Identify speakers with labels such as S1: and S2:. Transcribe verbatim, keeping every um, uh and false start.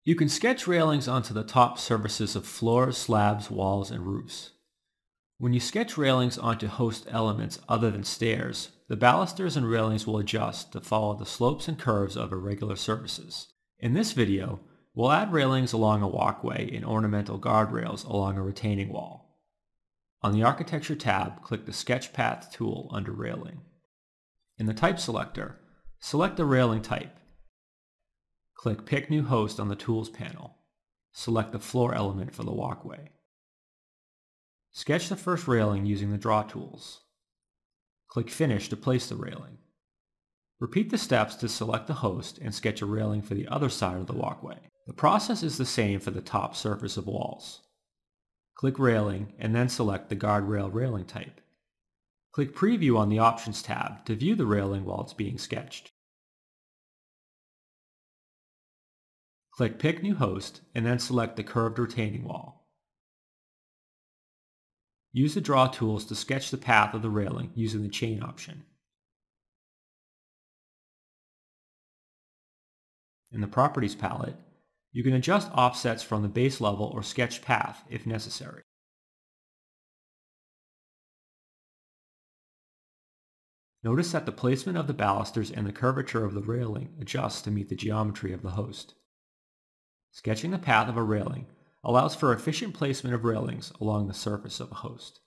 S1: You can sketch railings onto the top surfaces of floors, slabs, walls, and roofs. When you sketch railings onto host elements other than stairs, the balusters and railings will adjust to follow the slopes and curves of irregular surfaces. In this video, we'll add railings along a walkway and ornamental guardrails along a retaining wall. On the Architecture tab, click the Sketch Path tool under Railing. In the Type selector, select the railing type. Click Pick New Host on the Tools panel. Select the floor element for the walkway. Sketch the first railing using the Draw tools. Click Finish to place the railing. Repeat the steps to select the host and sketch a railing for the other side of the walkway. The process is the same for the top surface of walls. Click Railing and then select the guardrail railing type. Click Preview on the Options tab to view the railing while it's being sketched. Click Pick New Host and then select the curved retaining wall. Use the Draw tools to sketch the path of the railing using the Chain option. In the Properties palette, you can adjust offsets from the base level or sketch path if necessary. Notice that the placement of the balusters and the curvature of the railing adjusts to meet the geometry of the host. Sketching the path of a railing allows for efficient placement of railings along the surface of a host.